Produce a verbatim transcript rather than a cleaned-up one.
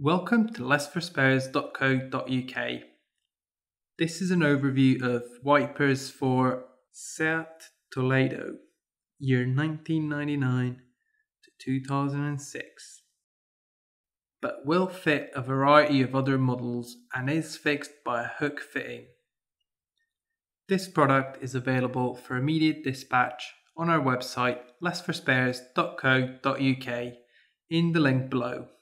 Welcome to less for spares dot co dot U K. This is an overview of wipers for Seat Toledo, year nineteen ninety-nine to two thousand six, but will fit a variety of other models and is fixed by a hook fitting. This product is available for immediate dispatch on our website less for spares dot co dot U K in the link below.